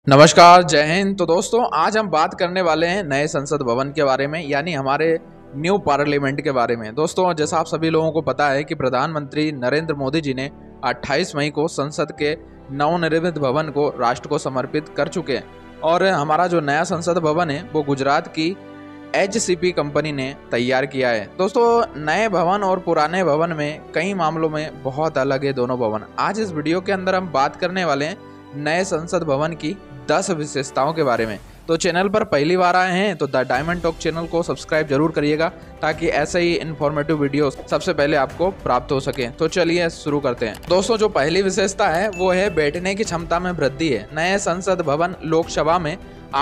नमस्कार, जय हिंद। तो दोस्तों, आज हम बात करने वाले हैं नए संसद भवन के बारे में, यानी हमारे न्यू पार्लियामेंट के बारे में। दोस्तों, जैसा आप सभी लोगों को पता है कि प्रधानमंत्री नरेंद्र मोदी जी ने 28 मई को संसद के नवनिर्मित भवन को राष्ट्र को समर्पित कर चुके हैं। और हमारा जो नया संसद भवन है वो गुजरात की HCP कंपनी ने तैयार किया है। दोस्तों, नए भवन और पुराने भवन में कई मामलों में बहुत अलग है दोनों भवन। आज इस वीडियो के अंदर हम बात करने वाले हैं नए संसद भवन की 10 विशेषताओं के बारे में। तो चैनल पर पहली बार आए हैं तो द डायमंड टॉक चैनल को सब्सक्राइब जरूर करिएगा, ताकि ऐसे ही इन्फॉर्मेटिव वीडियो सबसे पहले आपको प्राप्त हो सके। तो चलिए शुरू करते हैं। दोस्तों, जो पहली विशेषता है वो है बैठने की क्षमता में वृद्धि है। नए संसद भवन लोकसभा में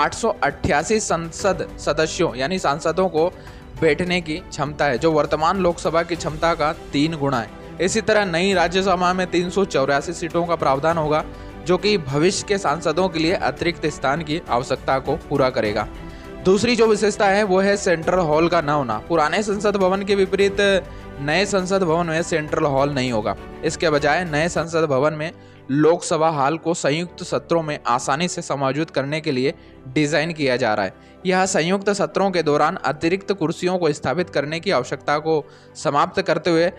888 संसद सदस्यों यानी सांसदों को बैठने की क्षमता है, जो वर्तमान लोकसभा की क्षमता का 3 गुना है। इसी तरह नई राज्यसभा में 384 सीटों का प्रावधान होगा, जो कि भविष्य के सांसदों के लिए अतिरिक्त स्थान की आवश्यकता को पूरा करेगा। दूसरी जो विशेषता है वो है सेंट्रल हॉल का न होना। पुराने संसद भवन के विपरीत नए संसद भवन में सेंट्रल हॉल नहीं होगा। इसके बजाय नए संसद भवन में लोकसभा हॉल को संयुक्त सत्रों में आसानी से समायोजित करने के लिए डिजाइन किया जा रहा है। यह संयुक्त सत्रों के दौरान अतिरिक्त कुर्सियों को स्थापित करने की आवश्यकता को समाप्त करते हुए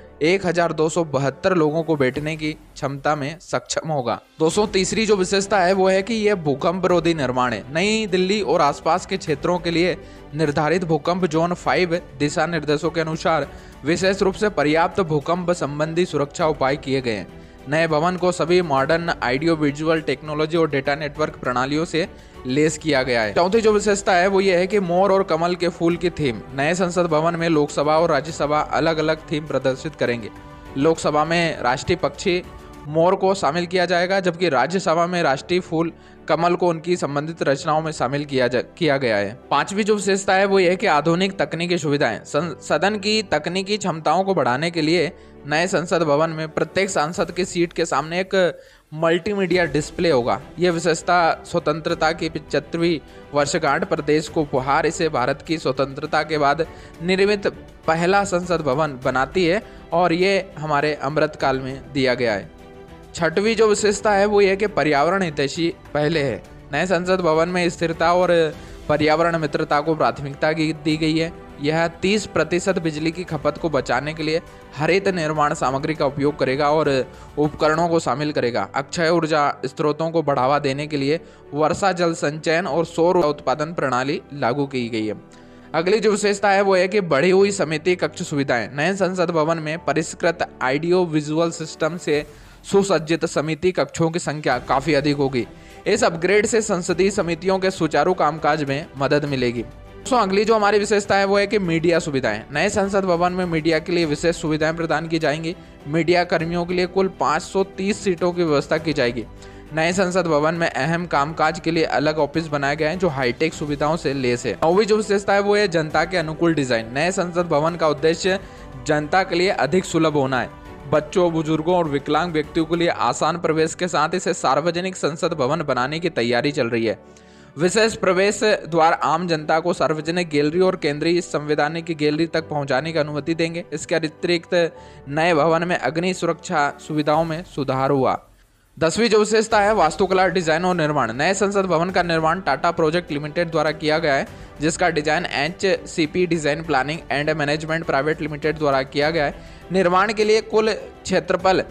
1272 लोगों को बैठने की क्षमता में सक्षम होगा। दोस्तों, तीसरी जो विशेषता है वो है कि यह भूकंप रोधी निर्माण है। नई दिल्ली और आसपास के क्षेत्रों के लिए निर्धारित भूकंप जोन 5 दिशा निर्देशों के अनुसार विशेष रूप से पर्याप्त भूकंप संबंधी सुरक्षा उपाय किए गए हैं। नए भवन को सभी मॉडर्न ऑडियो विजुअल टेक्नोलॉजी और डेटा नेटवर्क प्रणालियों से लेस किया गया है। चौथी जो विशेषता है वो ये है कि मोर और कमल के फूल की थीम। नए संसद भवन में लोकसभा और राज्यसभा अलग अलग थीम प्रदर्शित करेंगे। लोकसभा में राष्ट्रीय पक्षी मोर को शामिल किया जाएगा, जबकि राज्यसभा में राष्ट्रीय फूल कमल को उनकी संबंधित रचनाओं में शामिल किया गया है। पांचवी जो विशेषता है वो ये है कि आधुनिक तकनीकी सुविधाएं। सदन की तकनीकी क्षमताओं को बढ़ाने के लिए नए संसद भवन में प्रत्येक सांसद की सीट के सामने एक मल्टीमीडिया डिस्प्ले होगा। यह विशेषता स्वतंत्रता की 75वीं वर्षगांठ पर देश को उपहार इसे भारत की स्वतंत्रता के बाद निर्मित पहला संसद भवन बनाती है, और ये हमारे अमृतकाल में दिया गया है। छठवीं जो विशेषता है वो ये कि पर्यावरण हितैषी पहले है। नए संसद भवन में स्थिरता और पर्यावरण मित्रता को प्राथमिकता दी गई है। यह 30% बिजली की खपत को बचाने के लिए हरित निर्माण सामग्री का उपयोग करेगा और उपकरणों को शामिल करेगा। अक्षय ऊर्जा स्रोतों को बढ़ावा देने के लिए वर्षा जल संचयन और सौर उत्पादन प्रणाली लागू की गई है। अगली जो विशेषता है वो है कि बढ़ी हुई समिति कक्ष सुविधाएं। नए संसद भवन में परिष्कृत ऑडियो विजुअल सिस्टम से सुसज्जित समिति कक्षों की संख्या काफी अधिक होगी। इस अपग्रेड से संसदीय समितियों के सुचारू कामकाज में मदद मिलेगी। अगली जो हमारी विशेषता है वो है कि मीडिया सुविधाएं। नए संसद भवन में मीडिया के लिए विशेष सुविधाएं प्रदान की जाएंगी। मीडिया कर्मियों के लिए कुल 530 सीटों की व्यवस्था की जाएगी। नए संसद भवन में अहम कामकाज के लिए अलग ऑफिस बनाए गए हैं, जो हाईटेक सुविधाओं से लेस है। नौवीं जो विशेषता है वो है जनता के अनुकूल डिजाइन। नए संसद भवन का उद्देश्य जनता के लिए अधिक सुलभ होना है। बच्चों, बुजुर्गों और विकलांग व्यक्तियों के लिए आसान प्रवेश के साथ इसे सार्वजनिक संसद भवन बनाने की तैयारी चल रही है। विशेष प्रवेश द्वार आम जनता को सार्वजनिक गैलरी और केंद्रीय संवैधानिक गैलरी तक पहुंचाने की अनुमति देंगे। इसके अतिरिक्त नए भवन में अग्नि सुरक्षा सुविधाओं में सुधार हुआ। 10वीं जो विशेषता है वास्तुकला, डिजाइन और निर्माण। नए संसद भवन का निर्माण टाटा प्रोजेक्ट लिमिटेड द्वारा किया गया है, जिसका design HCP design planning and management private limited द्वारा किया गया है। निर्माण के लिए कुल क्षेत्रफल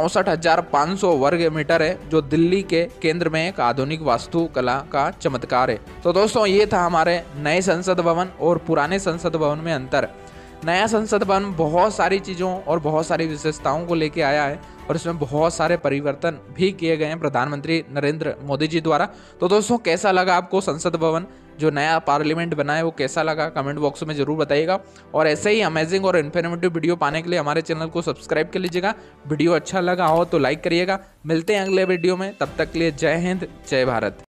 64,500 वर्ग मीटर है, जो दिल्ली के केंद्र में एक आधुनिक वास्तुकला का चमत्कार है। तो दोस्तों, ये था हमारे नए संसद भवन और पुराने संसद भवन में अंतर। नया संसद भवन बहुत सारी चीज़ों और बहुत सारी विशेषताओं को लेके आया है, और इसमें बहुत सारे परिवर्तन भी किए गए हैं प्रधानमंत्री नरेंद्र मोदी जी द्वारा। तो दोस्तों, कैसा लगा आपको संसद भवन, जो नया पार्लियामेंट बना है, वो कैसा लगा कमेंट बॉक्स में जरूर बताइएगा। और ऐसे ही अमेजिंग और इन्फॉर्मेटिव वीडियो पाने के लिए हमारे चैनल को सब्सक्राइब कर लीजिएगा। वीडियो अच्छा लगा हो तो लाइक करिएगा। मिलते हैं अगले वीडियो में, तब तक के लिए जय हिंद, जय भारत।